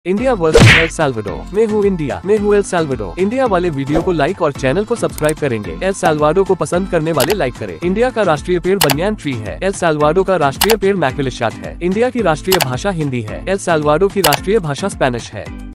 India versus El Salvador. मैं हूँ India, मैं हूँ एल साल्वाडोर। इंडिया वाले वीडियो को लाइक और चैनल को सब्सक्राइब करेंगे। एल साल्वाडोर को पसंद करने वाले लाइक करें। इंडिया का राष्ट्रीय पेड़ बनियान ट्री है। एल साल्वाडोर का राष्ट्रीय पेड़ मैक्विलिशाट है। इंडिया की राष्ट्रीय भाषा हिंदी है। एल साल्वाडोर की राष्ट्रीय भाषा स्पेनिश है।